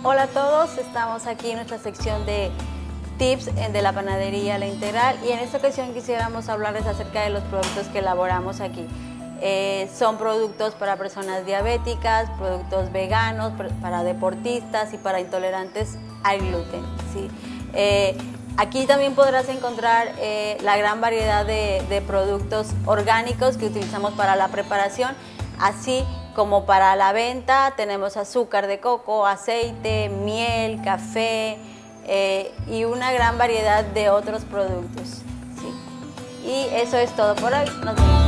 Hola a todos, estamos aquí en nuestra sección de tips de la panadería La Integral y en esta ocasión quisiéramos hablarles acerca de los productos que elaboramos aquí. Son productos para personas diabéticas, productos veganos, para deportistas y para intolerantes al gluten, ¿sí? Aquí también podrás encontrar la gran variedad de productos orgánicos que utilizamos para la preparación, así como para la venta. Tenemos azúcar de coco, aceite, miel, café y una gran variedad de otros productos, ¿sí? Y eso es todo por hoy. Nos vemos.